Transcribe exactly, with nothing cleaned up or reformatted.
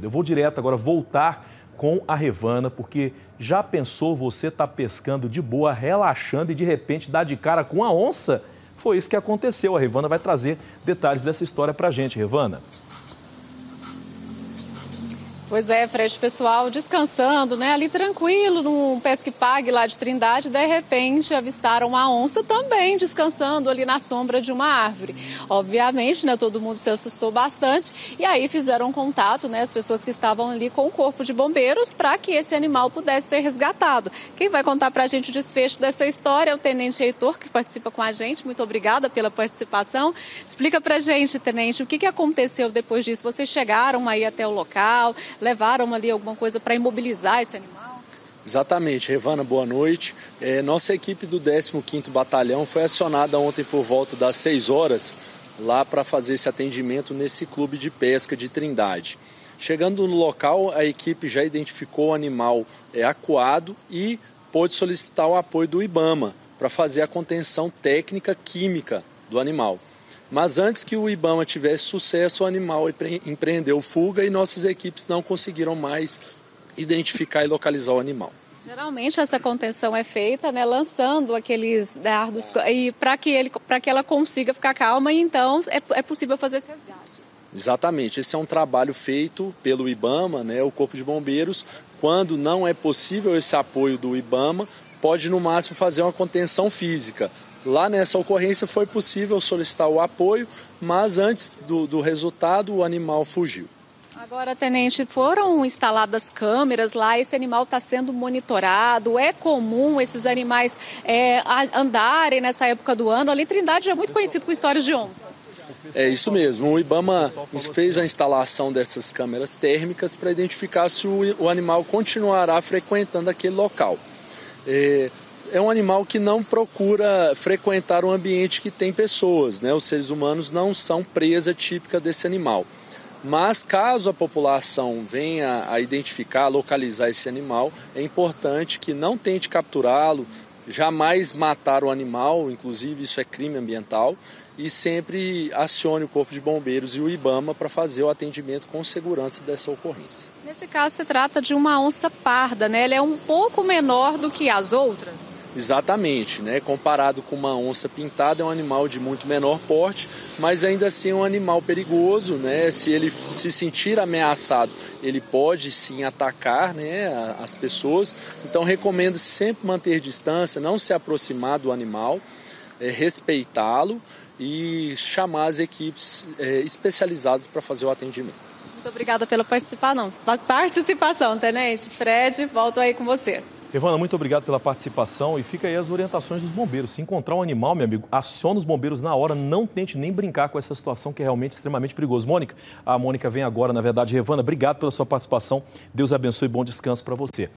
Eu vou direto agora voltar com a Revana, porque já pensou você tá pescando de boa, relaxando e de repente dá de cara com a onça? Foi isso que aconteceu. A Revana vai trazer detalhes dessa história pra gente. Revana. Pois é, Fred, pessoal descansando, né, ali tranquilo, num pesque pague lá de Trindade, de repente avistaram uma onça também descansando ali na sombra de uma árvore. Obviamente, né, todo mundo se assustou bastante e aí fizeram contato, né, as pessoas que estavam ali com o corpo de bombeiros para que esse animal pudesse ser resgatado. Quem vai contar para a gente o desfecho dessa história é o Tenente Heitor, que participa com a gente. Muito obrigada pela participação. Explica para a gente, Tenente, o que, que aconteceu depois disso? Vocês chegaram aí até o local, levaram ali alguma coisa para imobilizar esse animal? Exatamente, Revana, boa noite. É, nossa equipe do décimo quinto Batalhão foi acionada ontem por volta das seis horas lá para fazer esse atendimento nesse clube de pesca de Trindade. Chegando no local, a equipe já identificou o animal é, acuado e pôde solicitar o apoio do IBAMA para fazer a contenção técnica química do animal. Mas antes que o IBAMA tivesse sucesso, o animal empreendeu fuga e nossas equipes não conseguiram mais identificar e localizar o animal. Geralmente essa contenção é feita, né, lançando aqueles dardos e para que ele, para que ela consiga ficar calma e então é, é possível fazer esse resgate. Exatamente, esse é um trabalho feito pelo IBAMA, né, o Corpo de Bombeiros. Quando não é possível esse apoio do IBAMA, pode no máximo fazer uma contenção física. Lá nessa ocorrência foi possível solicitar o apoio, mas antes do, do resultado o animal fugiu. Agora, Tenente, foram instaladas câmeras lá, esse animal está sendo monitorado, é comum esses animais é, andarem nessa época do ano? Ali Trindade é muito conhecido com histórias de onças. É isso mesmo, o IBAMA fez a instalação dessas câmeras térmicas para identificar se o, o animal continuará frequentando aquele local. É, É um animal que não procura frequentar um ambiente que tem pessoas, né? Os seres humanos não são presa típica desse animal. Mas caso a população venha a identificar, localizar esse animal, é importante que não tente capturá-lo, jamais matar o animal, inclusive isso é crime ambiental, e sempre acione o Corpo de Bombeiros e o IBAMA para fazer o atendimento com segurança dessa ocorrência. Nesse caso se trata de uma onça parda, né? Ela é um pouco menor do que as outras? Exatamente, né? Comparado com uma onça pintada, é um animal de muito menor porte, mas ainda assim é um animal perigoso, né? Se ele se sentir ameaçado, ele pode sim atacar, né, as pessoas. Então recomenda-se sempre manter distância, não se aproximar do animal, é, respeitá-lo e chamar as equipes é, especializadas para fazer o atendimento. Muito obrigada pela participação, participação, Tenente. Fred, volto aí com você. Revana, muito obrigado pela participação e fica aí as orientações dos bombeiros. Se encontrar um animal, meu amigo, aciona os bombeiros na hora, não tente nem brincar com essa situação que é realmente extremamente perigosa. Mônica, a Mônica vem agora, na verdade. Revana, obrigado pela sua participação. Deus abençoe e bom descanso para você.